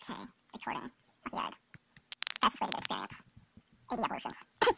Okay, retorting. Occhiard. Fastest way to get experience. 80 evolutions.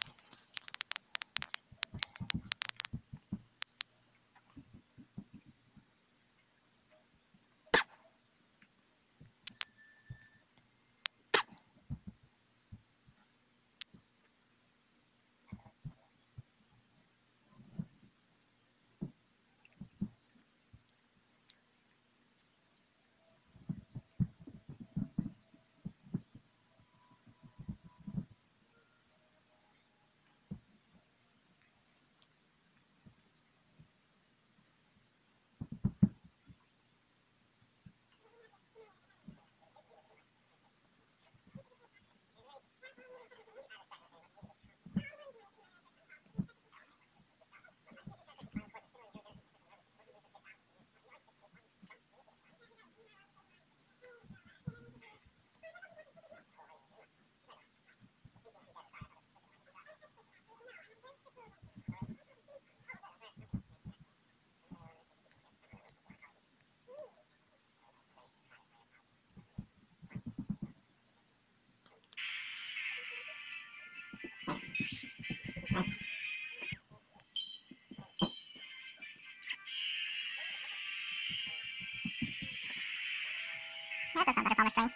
That does sound like a Palmer Strange.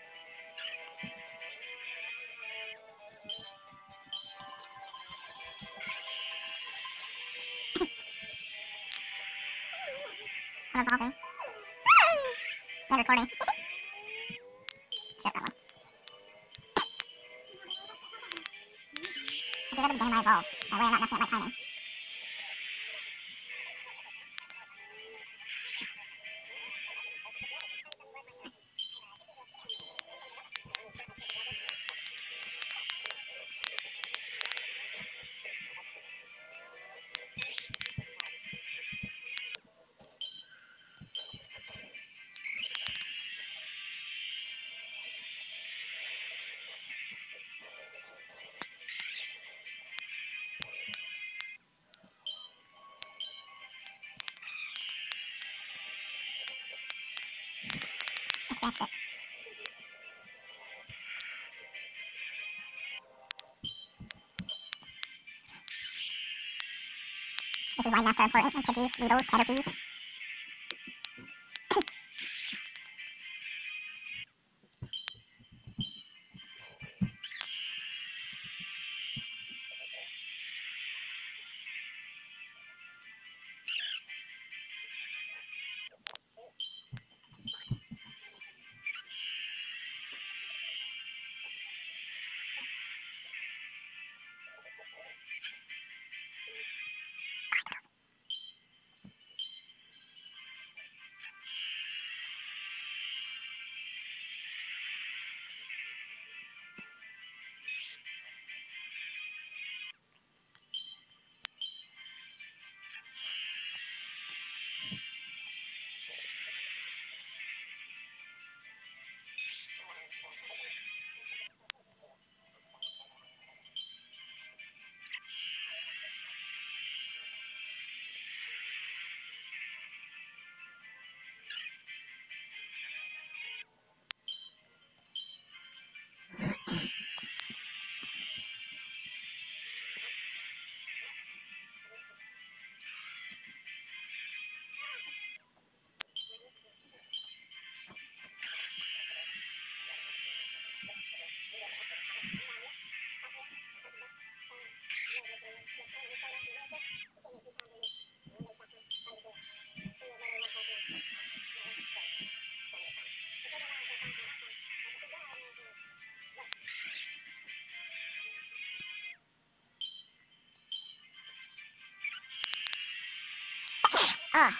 I'm evolving. And recording. Shit, that one. I do that at the beginning when I evolve. That way I'm not messing up my timing. I scratched it. This is why nests are important, and Pidgeys, Weedles, Caterpies. Ugh.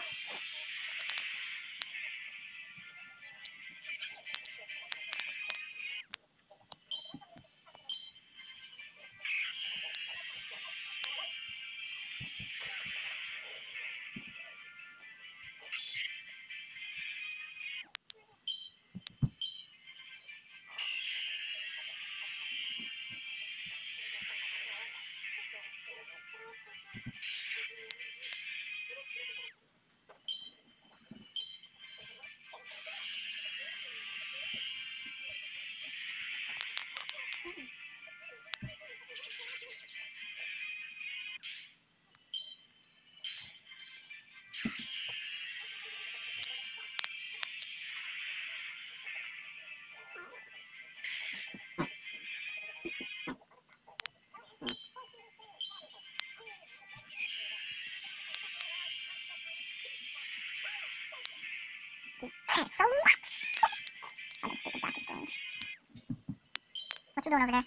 Oh, that stupid Doctor Strange. What you doing over there?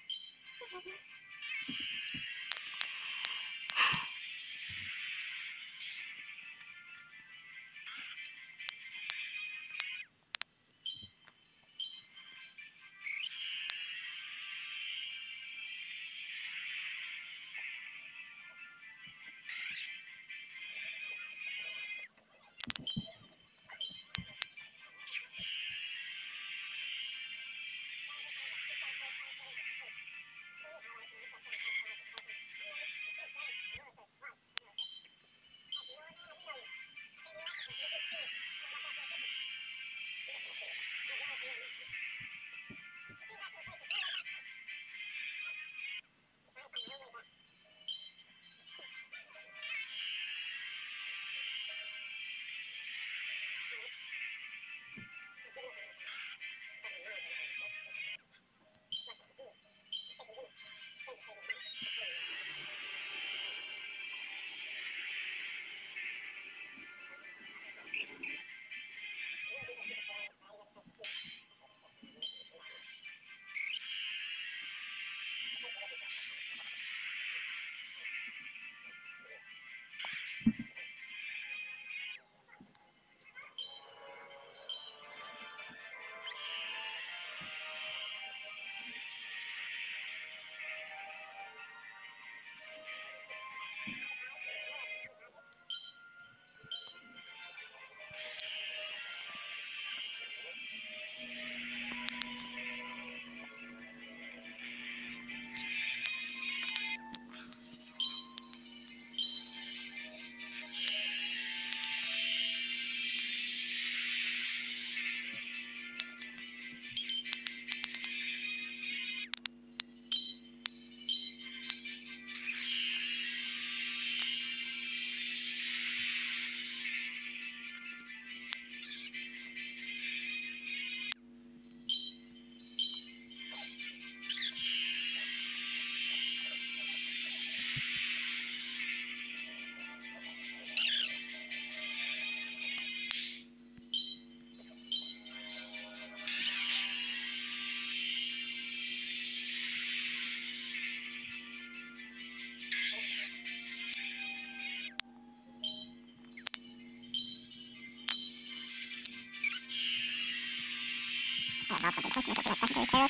Oh, I have something close enough for that secondary Paris.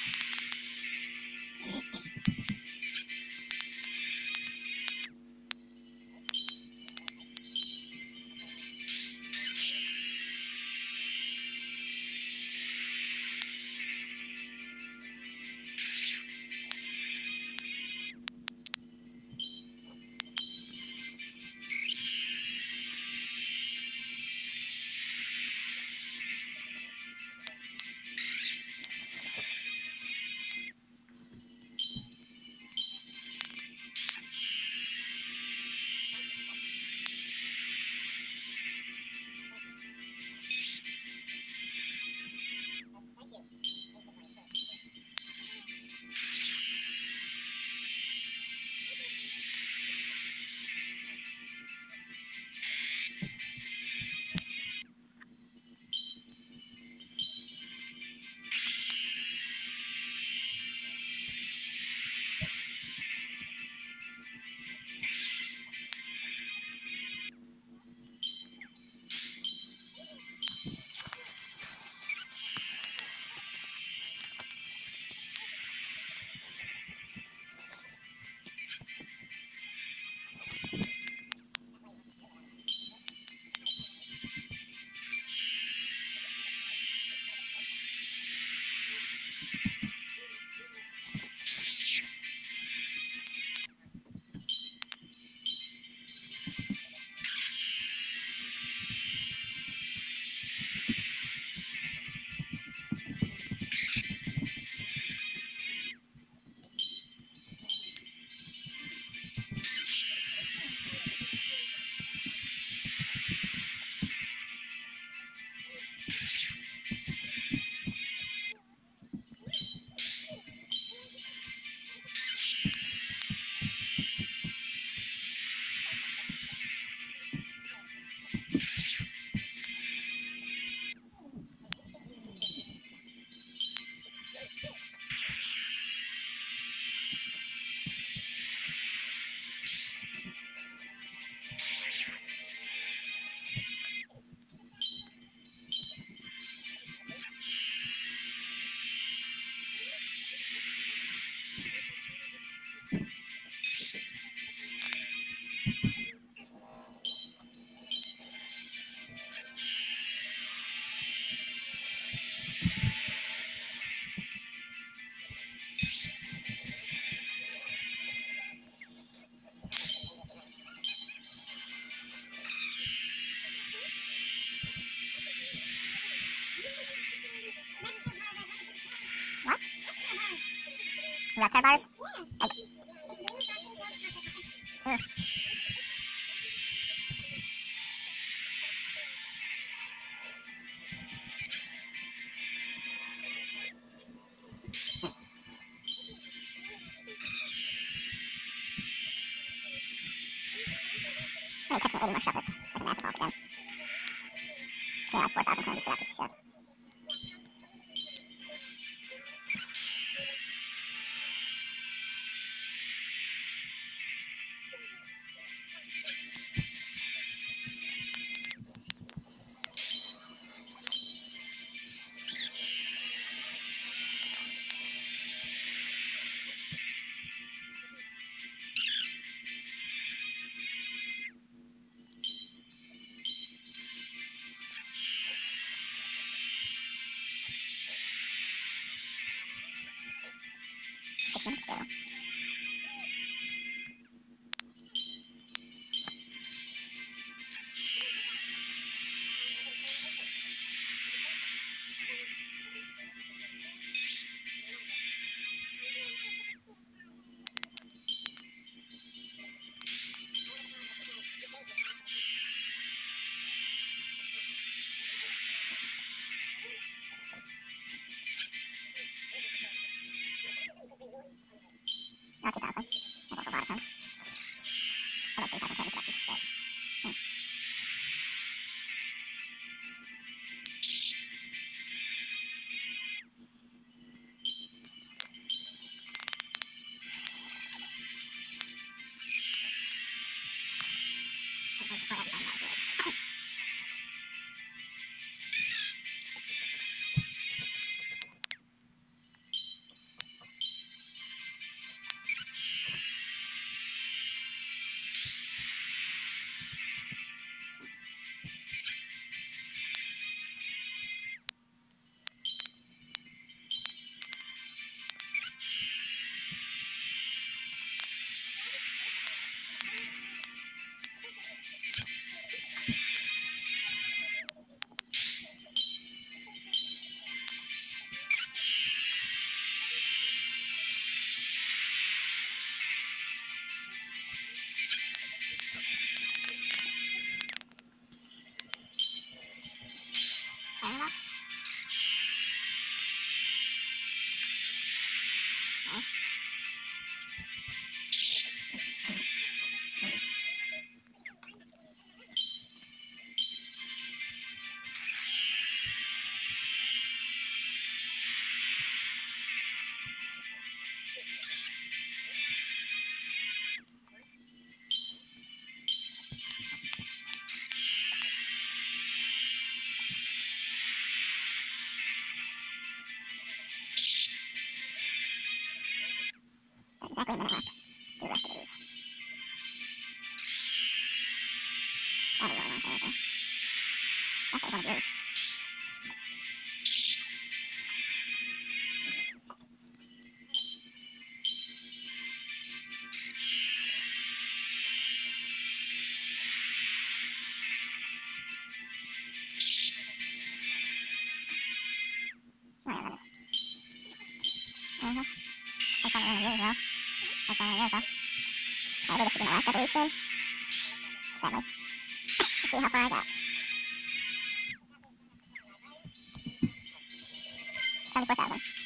about tar bars? Ugh. It took me 80 more shovels. It's like a massive haul again. So yeah, like 4,000 candies for that piece of shit. Six minutes ago. Oh, 2,000. I rolled a lot of them. I rolled 3,000 candies for that piece of shit. Fair enough. So. Exactly a minute left. Do the rest of these. Oh, really long there. That's like one of yours. Oh, yeah, that is. Mm-hmm. That's not one of yours, though. That's not one of yours, though. I really should be my last evolution. Sadly. Let's see how far I got. 74,000.